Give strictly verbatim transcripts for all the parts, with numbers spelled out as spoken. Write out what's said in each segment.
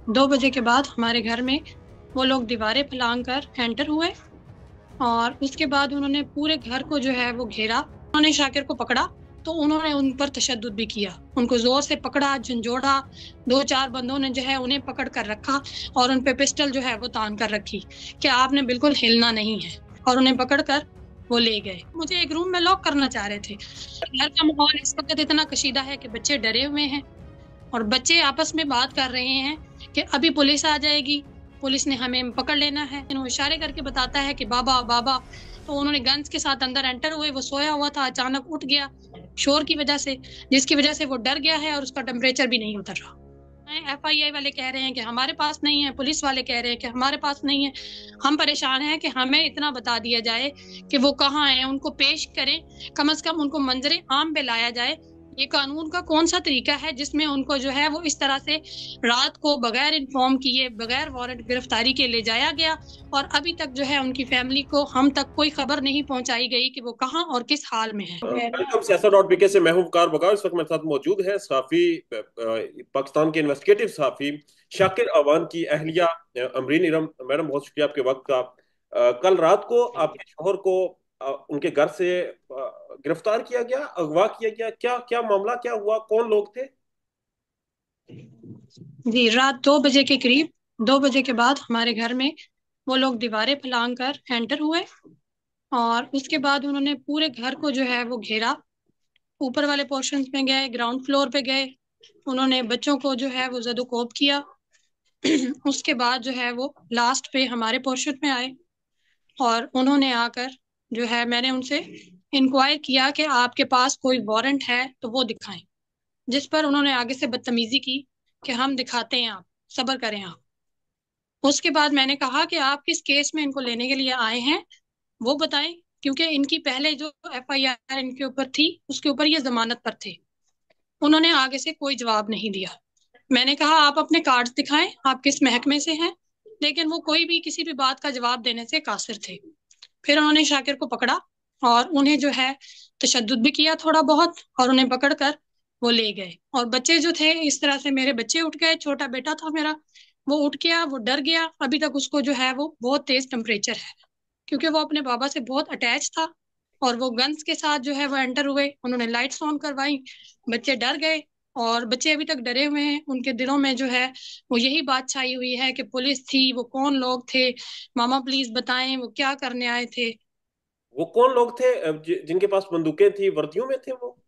दो बजे के बाद हमारे घर में वो लोग दीवारें फलांग कर एंटर हुए और उसके बाद उन्होंने पूरे घर को जो है वो घेरा। उन्होंने शाकिर को पकड़ा तो उन्होंने उन पर तशद्दुद भी किया, उनको जोर से पकड़ा, झंझोड़ा। दो चार बंदों ने जो है उन्हें पकड़ कर रखा और उन पे पिस्टल जो है वो तान कर रखी कि आपने बिल्कुल हिलना नहीं है, और उन्हें पकड़ कर वो ले गए। मुझे एक रूम में लॉक करना चाह रहे थे। घर का माहौल इस वक्त इतना कशीदा है कि बच्चे डरे हुए हैं और बच्चे आपस में बात कर रहे हैं कि अभी पुलिस आ जाएगी, पुलिस ने हमें पकड़ लेना है। वो इशारे करके बताता है कि बाबा बाबा। तो उन्होंने गन्स के साथ अंदर एंटर हुए। वो सोया हुआ था, अचानक उठ गया शोर की वजह से, जिसकी वजह से वो डर गया है और उसका टेम्परेचर भी नहीं उतर रहा। एफ आई आई वाले कह रहे हैं कि हमारे पास नहीं है, पुलिस वाले कह रहे हैं कि हमारे पास नहीं है। हम परेशान हैं कि हमें इतना बता दिया जाए कि वो कहाँ हैं, उनको पेश करें, कम से कम उनको मंजरे आम पे लाया जाए। ये कानून का कौन सा तरीका है जिसमें उनको जो है वो इस तरह से रात को बगैर इन्फॉर्म किए, बगैर वारंट गिरफ्तारी के ले जाया गया, और अभी तक जो है उनकी फैमिली को हम तक कोई खबर नहीं पहुंचाई गई कि वो कहाँ और किस हाल में है। वेलकम सियासत डॉट बी के से मैं हूं वकार बकार। इस वक्त मेरे साथ मौजूद है सहाफी, पाकिस्तान के इन्वेस्टिगेटिव सहाफी शाकिर अवान की अहलिया अमरीन इरम। मैडम, बहुत शुक्रिया आपके वक्त का। अ, कल रात को आपके शोहर को अ, उनके घर से अ, गिरफ्तार किया गया, अगवा किया गया। क्या क्या मामला क्या हुआ, कौन लोग थे? जी, रात दो बजे के करीब, दो बजे के बाद हमारे घर में वो लोग दीवारें फलांग कर एंटर हुए और उसके बाद उन्होंने पूरे घर को जो है वो घेरा। ऊपर वाले पोर्शन में गए, ग्राउंड फ्लोर पे गए, उन्होंने बच्चों को जो है वो जदोकोब किया। उसके बाद जो है वो लास्ट पे हमारे पोर्शन में आए और उन्होंने आकर जो है, मैंने उनसे इंक्वायर किया कि आपके पास कोई वारंट है तो वो दिखाएं, जिस पर उन्होंने आगे से बदतमीजी की कि हम दिखाते हैं, आप सब्र करें आप। उसके बाद मैंने कहा कि आप किस केस में इनको लेने के लिए आए हैं वो बताएं, क्योंकि इनकी पहले जो एफ आई आर इनके ऊपर थी उसके ऊपर ये जमानत पर थे। उन्होंने आगे से कोई जवाब नहीं दिया। मैंने कहा आप अपने कार्ड्स दिखाएं, आप किस महकमे से हैं, लेकिन वो कोई भी किसी भी बात का जवाब देने से कासिर थे। फिर उन्होंने शाकिर को पकड़ा और उन्हें जो है तशद्दुद भी किया थोड़ा बहुत, और उन्हें पकड़ कर वो ले गए। और बच्चे जो थे, इस तरह से मेरे बच्चे उठ गए। छोटा बेटा था मेरा, वो उठ गया, वो डर गया। अभी तक उसको जो है वो बहुत तेज टेम्परेचर है, क्योंकि वो अपने बाबा से बहुत अटैच था। और वो गन्स के साथ जो है वो एंटर हुए, उन्होंने लाइट्स ऑन करवाई, बच्चे डर गए। और बच्चे अभी तक डरे हुए हैं, उनके दिलों में जो है वो यही बात छाई हुई है कि पुलिस थी, वो कौन लोग थे, मामा प्लीज बताएं वो क्या करने आए थे। वो कौन लोग थे अ, जि, जिनके पास बंदूकें थी, वर्दियों में थे वो?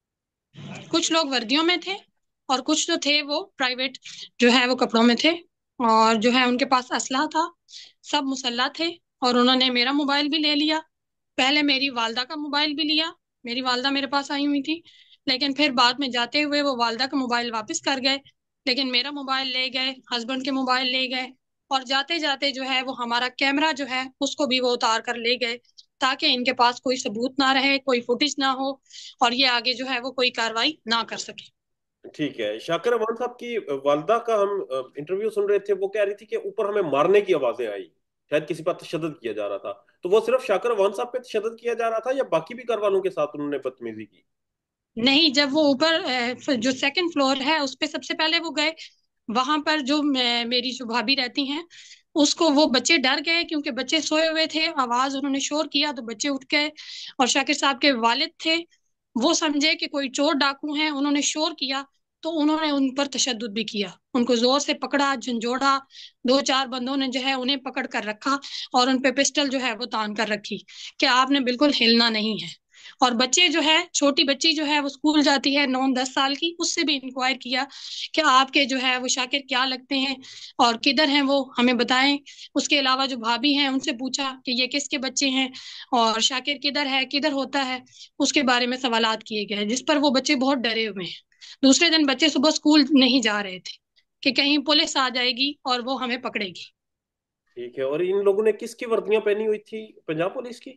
कुछ लोग वर्दियों में थे और कुछ जो थे वो प्राइवेट जो है वो कपड़ों में थे, और जो है उनके पास असला था, सब मुसल्ला थे। और उन्होंने मेरा मोबाइल भी ले लिया, पहले मेरी वालदा का मोबाइल भी लिया, मेरी वालदा मेरे पास आई हुई थी, लेकिन फिर बाद में जाते हुए वो वालदा का मोबाइल वापस कर गए, लेकिन मेरा मोबाइल ले गए, हस्बैंड के मोबाइल ले गए। और जाते जाते जो है वो हमारा कैमरा जो है उसको भी वो उतार कर ले गए, ताकि इनके पास कोई सबूत ना रहे, कोई फुटेज ना हो, और ये आगे जो है वो कोई कार्रवाई ना कर सके। ठीक है। शाकिर अमान साहब की वालदा का हम इंटरव्यू सुन रहे थे, वो कह रही थी कि ऊपर हमें मारने की आवाजें आई, शायद किसी पर तशद्दुद किया जा रहा था। तो वो सिर्फ शाकिर अमान साहब पे तशद्दुद किया जा रहा था या बाकी भी घर वालों के साथ उन्होंने बदतमीजी की? नहीं, जब वो ऊपर अ, जो सेकंड फ्लोर है उस पे सबसे पहले वो गए, वहां पर जो मे- मेरी जो भाभी रहती हैं, उसको वो बच्चे डर गए क्योंकि बच्चे सोए हुए थे, आवाज उन्होंने शोर किया तो बच्चे उठ गए। और शाकिर साहब के वालिद थे, वो समझे कि कोई चोर डाकू हैं, उन्होंने शोर किया तो उन्होंने उन पर तशद्दुद भी किया, उनको जोर से पकड़ा, झंझोड़ा। दो चार बंदों ने जो है उन्हें पकड़ कर रखा और उन पे पिस्टल जो है वो तान कर रखी कि आपने बिल्कुल हिलना नहीं है। और बच्चे जो है, छोटी बच्ची जो है वो स्कूल जाती है, नौ दस साल की, उससे भी इंक्वायर किया कि आपके जो है वो शाकिर क्या लगते हैं और किधर हैं वो हमें बताएं। उसके अलावा जो भाभी हैं उनसे पूछा कि ये किसके बच्चे हैं और शाकिर किधर है, किधर होता है, उसके बारे में सवालात किए गए, जिस पर वो बच्चे बहुत डरे हुए हैं। दूसरे दिन बच्चे सुबह स्कूल नहीं जा रहे थे कि कहीं पुलिस आ जाएगी और वो हमें पकड़ेगी। ठीक है। और इन लोगों ने किसकी वर्दियां पहनी हुई थी? पंजाब पुलिस की?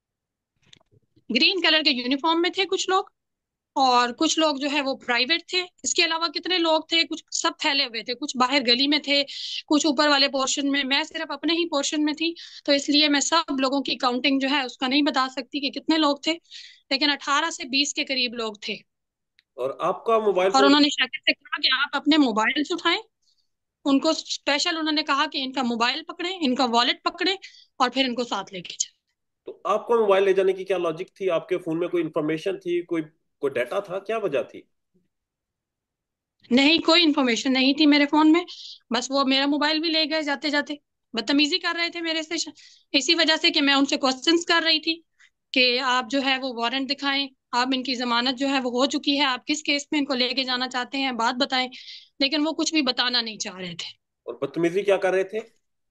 ग्रीन कलर के यूनिफॉर्म में थे कुछ लोग, और कुछ लोग जो है वो प्राइवेट थे। इसके अलावा कितने लोग थे, कुछ सब फैले हुए थे, कुछ बाहर गली में थे, कुछ ऊपर वाले पोर्शन में। मैं सिर्फ अपने ही पोर्शन में थी, तो इसलिए मैं सब लोगों की काउंटिंग जो है उसका नहीं बता सकती कि कितने लोग थे, लेकिन अठारह से बीस के करीब लोग थे। और आपका मोबाइल और फोन? उन्होंने शाकिर से कहा कि आप अपने मोबाइल उठाएं, उनको स्पेशल उन्होंने कहा कि इनका मोबाइल पकड़े, इनका वॉलेट पकड़े और फिर इनको साथ लेके जाए। तो आपको मोबाइल ले जाने की क्या लॉजिक थी? आपके फोन में कोई इंफॉर्मेशन थी, कोई कोई डाटा था, क्या वजह थी? नहीं, कोई इन्फॉर्मेशन नहीं थी मेरे फोन में, बस वो मेरा मोबाइल भी ले गए जाते जाते। बदतमीजी कर रहे थे मेरे से, इसी वजह से कि मैं उनसे क्वेश्चंस कर रही थी कि आप जो है वो वारंट दिखाएं, आप इनकी जमानत जो है वो हो चुकी है, आप किस केस में इनको लेके जाना चाहते हैं, बात बताएं। लेकिन वो कुछ भी बताना नहीं चाह रहे थे। और बदतमीजी क्या कर रहे थे?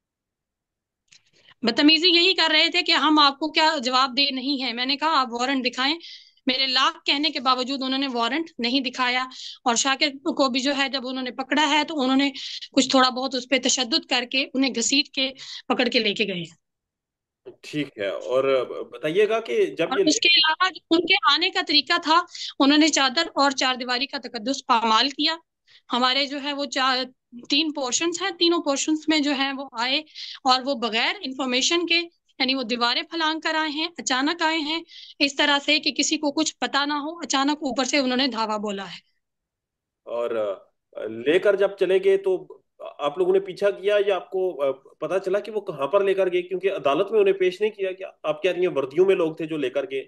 बदतमीजी यही कर रहे थे कि हम आपको क्या जवाब दे नहीं है। मैंने कहा आप वारंट दिखाएं। मेरे लाख कहने के बावजूद उन्होंने वारंट नहीं दिखाया। और शाकिर को भी जो है जब उन्होंने पकड़ा है तो उन्होंने कुछ थोड़ा बहुत उस पर तशद्दुद करके उन्हें घसीट के पकड़ के लेके गए। ठीक है। और बताइएगा कि जब और ये उसके अलावा जो उनके आने का तरीका था, उन्होंने चादर और चारदीवारी का तकद्दुस पामाल किया। हमारे जो है वो चार तीन पोर्शंस हैं, तीनों पोर्शंस में जो है वो आए और वो बगैर इंफॉर्मेशन के, यानी वो दीवारें फलांग कर आए हैं, अचानक आए हैं, इस तरह से कि किसी को कुछ पता ना हो, अचानक ऊपर से उन्होंने धावा बोला है। और अ, लेकर जब चले गए तो आप लोगों ने पीछा किया, या आपको अ, पता चला कि वो कहाँ पर लेकर गए? क्योंकि अदालत में उन्हें पेश नहीं किया गया। आप कह रही हैं वर्दियों में लोग थे जो लेकर गए।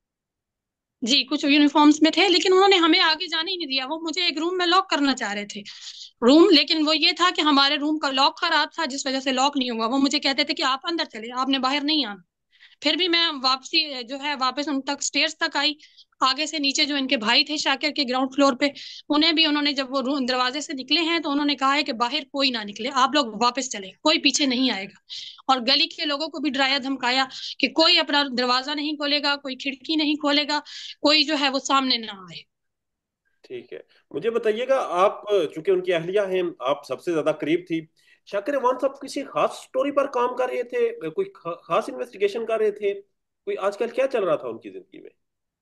जी, कुछ यूनिफॉर्म्स में थे, लेकिन उन्होंने हमें आगे जाने ही नहीं दिया। वो मुझे एक रूम में लॉक करना चाह रहे थे, रूम, लेकिन वो ये था कि हमारे रूम का लॉक खराब था जिस वजह से लॉक नहीं हुआ। वो मुझे कहते थे कि आप अंदर चले, आपने बाहर नहीं आना। फिर भी मैं वापसी जो है वापस उन तक स्टेयर्स तक आई। आगे से नीचे जो इनके भाई थे शाकिर के ग्राउंड फ्लोर पे, उन्हें भी उन्होंने, जब वो रू- दरवाजे से निकले हैं तो उन्होंने कहा है कि बाहर कोई ना निकले, आप लोग वापस चले, कोई पीछे नहीं आएगा। और गली के लोगों को भी डराया धमकाया कि कोई अपना दरवाजा नहीं खोलेगा, कोई खिड़की नहीं खोलेगा, कोई जो है वो सामने ना आए। ठीक है। मुझे बताइएगा, आप चूंकि उनकी अहलिया हैं, आप सबसे ज्यादा करीब थी। शाकिर अमान साहब किसी खास स्टोरी पर काम कर रहे थे? कोई खा, खास इन्वेस्टिगेशन कर रहे थे? कोई आजकल क्या चल रहा था उनकी जिंदगी में?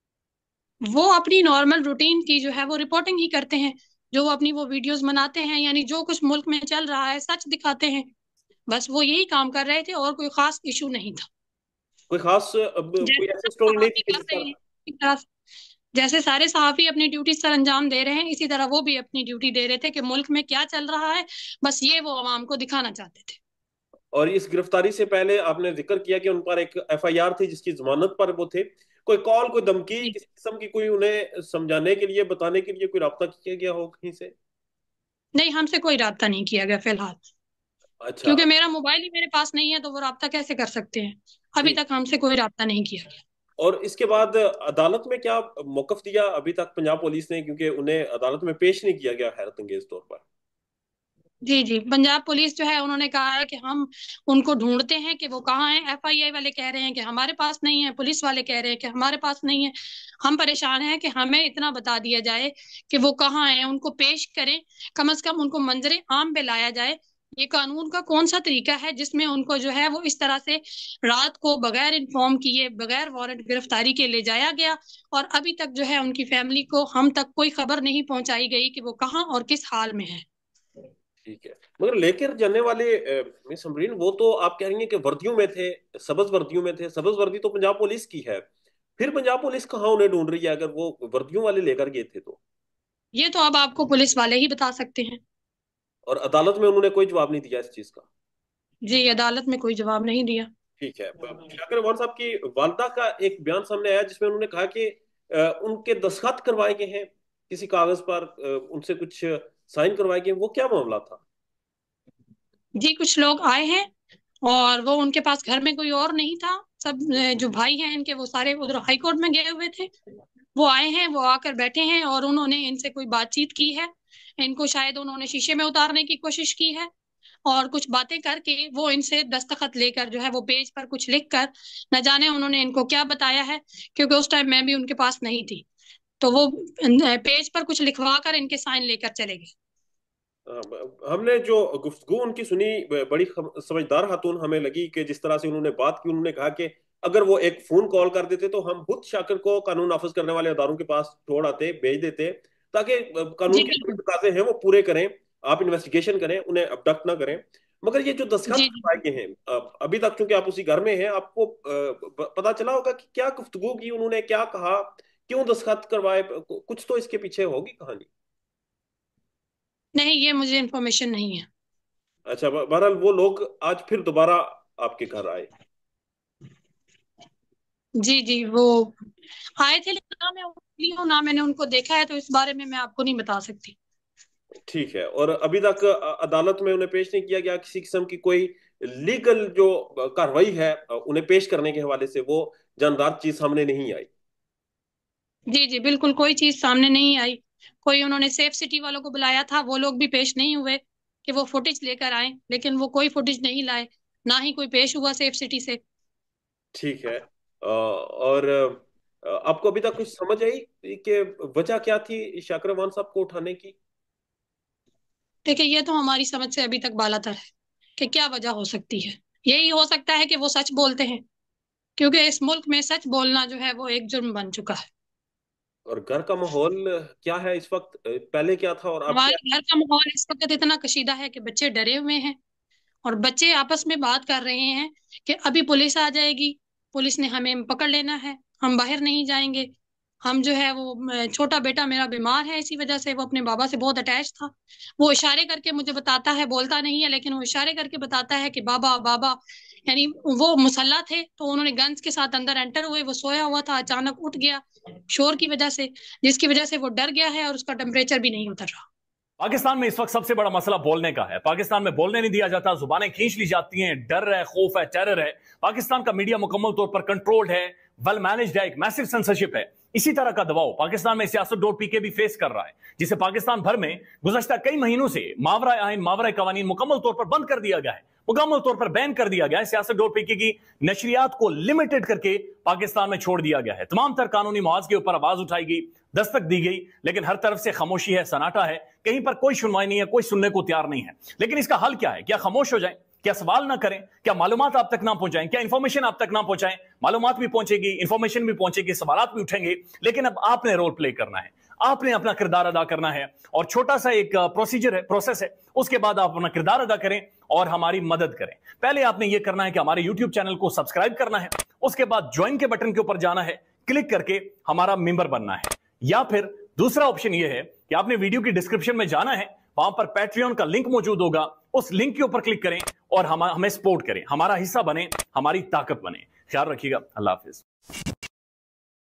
वो अपनी नॉर्मल रूटीन की जो है वो रिपोर्टिंग ही करते हैं, जो वो अपनी वो वीडियोस बनाते हैं, यानी जो कुछ मुल्क में चल रहा है सच दिखाते हैं। बस वो यही काम कर रहे थे और कोई खास इशू नहीं था। कोई खास अब कोई जैसे ऐसी सब स्टोरी नहीं थी सहाफी कि कर जिस रहे पर? हैं, इसी तरह जैसे सारे सहाफी अपनी ड्यूटी सर अंजाम दे रहे हैं, इसी तरह वो भी अपनी ड्यूटी दे रहे थे कि मुल्क में क्या चल रहा है, बस ये वो अवाम को दिखाना चाहते थे। और इस गिरफ्तारी से पहले आपने जिक्र किया कि उन पर एक एफ आई आर थी जिसकी जमानत पर वो थे। कोई कॉल, कोई धमकी, जी। किसी किस्म की कोई उन्हें समझाने के लिए, बताने के लिए कोई राब्ता किया गया हो कहीं से? नहीं, हमसे कोई राब्ता नहीं किया गया फिलहाल, अच्छा। क्योंकि मेरा मोबाइल ही मेरे पास नहीं है, तो वो राब्ता कैसे कर सकते हैं। अभी ठीक। तक हमसे कोई राब्ता नहीं किया गया। और इसके बाद अदालत में क्या मौकफ दिया अभी तक पंजाब पुलिस ने? क्योंकि उन्हें अदालत में पेश नहीं किया गया हैरत अंगेज तौर पर। जी जी, पंजाब पुलिस जो है उन्होंने कहा है कि हम उनको ढूंढते हैं कि वो कहाँ हैं। एफ आई आई वाले कह रहे हैं कि हमारे पास नहीं है, पुलिस वाले कह रहे हैं कि हमारे पास नहीं है। हम परेशान हैं कि हमें इतना बता दिया जाए कि वो कहाँ हैं, उनको पेश करें, कम से कम उनको मंजरे आम पे लाया जाए। ये कानून का कौन सा तरीका है जिसमें उनको जो है वो इस तरह से रात को बगैर इन्फॉर्म किए, बगैर वारंट गिरफ्तारी के ले जाया गया, और अभी तक जो है उनकी फैमिली को हम तक कोई खबर नहीं पहुंचाई गई कि वो कहाँ और किस हाल में है। ठीक है। मगर लेकर जाने वाले अ, मिस अमरीन, वो तो आप कह रही हैं कि वर्दियों में थे, सब्ज वर्दियों में थे। सब्ज वर्दी तो पंजाब पुलिस की है। फिर पंजाब पुलिस कहाँ उन्हें ढूंढ रही है अगर वो वर्दियों वाले लेकर गए थे तो? ये तो अब आपको पुलिस वाले ही बता सकते हैं। और अदालत में उन्होंने कोई जवाब नहीं दिया इस चीज का? जी, अदालत में कोई जवाब नहीं दिया। ठीक है। शाकिर अवान साहब की वालदा का एक बयान सामने आया जिसमें उन्होंने कहा कि अ, उनके दस्तखत करवाए गए हैं किसी कागज पर, अ, उनसे कुछ साइन करवाए गए हैं। वो क्या मामला था? जी, कुछ लोग आए हैं और वो, उनके पास घर में कोई और नहीं था। सब अ, जो भाई हैं इनके, वो सारे उधर हाई कोर्ट में गए हुए थे। वो आए हैं, वो आकर बैठे हैं और उन्होंने इनसे कोई बातचीत की है। इनको शायद उन्होंने शीशे में उतारने की कोशिश की है, और कुछ बातें करके वो इनसे दस्तखत लेकर जो है वो पेज पर कुछ लिख कर, न जाने उन्होंने इनको क्या बताया है, क्योंकि उस टाइम मैं भी उनके पास नहीं थी। तो वो पेज पर कुछ लिखवा कर इनके साइन लेकर चले गए। अ, हमने जो गुफ्तगू उनकी सुनी, ब- बड़ी खम- समझदार खातून हमें लगी कि जिस तरह से उन्होंने बात की। उन्होंने कहा कि अगर वो एक फोन कॉल कर देते तो हम खुद शाकिर को कानून नाफिज करने वाले अदारों के पास छोड़ आते, भेज देते, ताकि अ, कानून जी के जो बिल्कुल। तकाजे हैं वो पूरे करें। आप इन्वेस्टिगेशन करें, उन्हें अबडक्ट ना करें। मगर ये जो दस्तखत जी जी। करवाए गए हैं, अ, अभी तक चूंकि आप उसी घर में हैं, आपको अ, ब- पता चला होगा कि क्या गुफ्तगू की उन्होंने, क्या कहा, क्यों दस्तखत करवाए? कुछ तो इसके पीछे होगी कहानी। नहीं, ये मुझे इन्फॉर्मेशन नहीं है। अच्छा, बहरहाल वो लोग आज फिर दोबारा आपके घर आए? जी जी, वो आए थे, लेकिन ना मैं उनकी हूँ ना मैंने उनको देखा है, तो इस बारे में मैं आपको नहीं बता सकती। ठीक है। और अभी तक अ, अदालत में उन्हें पेश नहीं किया गया? किसी किस्म की कोई लीगल जो कार्रवाई है अ, उन्हें पेश करने के हवाले से वो जानदार चीज सामने नहीं आई? जी जी, बिल्कुल कोई चीज सामने नहीं आई। कोई उन्होंने सेफ सिटी वालों को बुलाया था, वो लोग भी पेश नहीं हुए कि वो फुटेज लेकर आए, लेकिन वो कोई फुटेज नहीं लाए, ना ही कोई पेश हुआ सेफ सिटी से। ठीक है। अ, और अ, आपको अभी तक कुछ समझ आई कि वजह क्या थी शाकिर अवान साहब को उठाने की? देखिए, ये तो हमारी समझ से अभी तक बालातर है कि क्या वजह हो सकती है। यही हो सकता है कि वो सच बोलते हैं, क्योंकि इस मुल्क में सच बोलना जो है वो एक जुर्म बन चुका है। और घर का माहौल क्या है इस वक्त? पहले क्या था और अब क्या हमारे घर का माहौल इस वक्त इतना कशीदा है कि बच्चे डरे हुए हैं, और बच्चे आपस में बात कर रहे हैं कि अभी पुलिस आ जाएगी, पुलिस ने हमें पकड़ लेना है, हम बाहर नहीं जाएंगे। हम जो है वो म, छोटा बेटा मेरा बीमार है, इसी वजह से वो अपने बाबा से बहुत अटैच था। वो इशारे करके मुझे बताता है, बोलता नहीं है, लेकिन वो इशारे करके बताता है कि बाबा बाबा। यानी वो मुसल्ला थे, तो उन्होंने गन्स के साथ अंदर एंटर हुए, वो सोया हुआ था, अचानक उठ गया शोर की वजह से, जिसकी वजह से वो डर गया है और उसका टेम्परेचर भी नहीं उतर रहा। पाकिस्तान में इस वक्त सबसे बड़ा मसला बोलने का है। पाकिस्तान में बोलने नहीं दिया जाता, जुबानें खींच ली जाती हैं, डर है, खौफ है, टेरर है। पाकिस्तान का मीडिया मुकम्मल तौर पर कंट्रोल्ड है, वेल मैनेज्ड है, एक मैसिव सेंसरशिप है। इसी तरह का दबाव पाकिस्तान में सियासत डॉट पीके भी फेस कर रहा है, जिसे पाकिस्तान भर में गुज़श्ता कई महीनों से मावरा आइन, मावरा कवानीन मुकम्मल तौर पर बंद कर दिया गया है, मुकम्मल तौर पर बैन कर दिया गया है। सियासत डॉट पीके की नशरियात को लिमिटेड करके पाकिस्तान में छोड़ दिया गया है। तमाम तर कानूनी मवाज के ऊपर आवाज उठाई गई, दस्तक दी गई, लेकिन हर तरफ से खामोशी है, सन्नाटा है, कहीं पर कोई सुनवाई नहीं है, कोई सुनने को तैयार नहीं है। लेकिन इसका हल क्या है? क्या खामोश हो जाएं? क्या सवाल ना करें? क्या मालूमात आप तक ना पहुंचाएं? क्या इंफॉर्मेशन आप तक ना पहुंचाएं? मालूमात भी पहुंचेगी, इंफॉर्मेशन भी पहुंचेगी, सवालात भी उठेंगे, लेकिन अब आपने रोल प्ले करना है, आपने अपना किरदार अदा करना है। और छोटा सा एक प्रोसीजर है, प्रोसेस है, उसके बाद आप अपना किरदार अदा करें और हमारी मदद करें। पहले आपने यह करना है कि हमारे यूट्यूब चैनल को सब्सक्राइब करना है, उसके बाद ज्वाइन के बटन के ऊपर जाना है, क्लिक करके हमारा मेंबर बनना है। या फिर दूसरा ऑप्शन यह है कि आपने वीडियो की डिस्क्रिप्शन में जाना है, वहां पर पैट्रियन का लिंक मौजूद होगा, उस लिंक के ऊपर क्लिक करें और हम हमें सपोर्ट करें, हमारा हिस्सा बने, हमारी ताकत बने। ख्याल रखिएगा। अल्लाह हाफिज।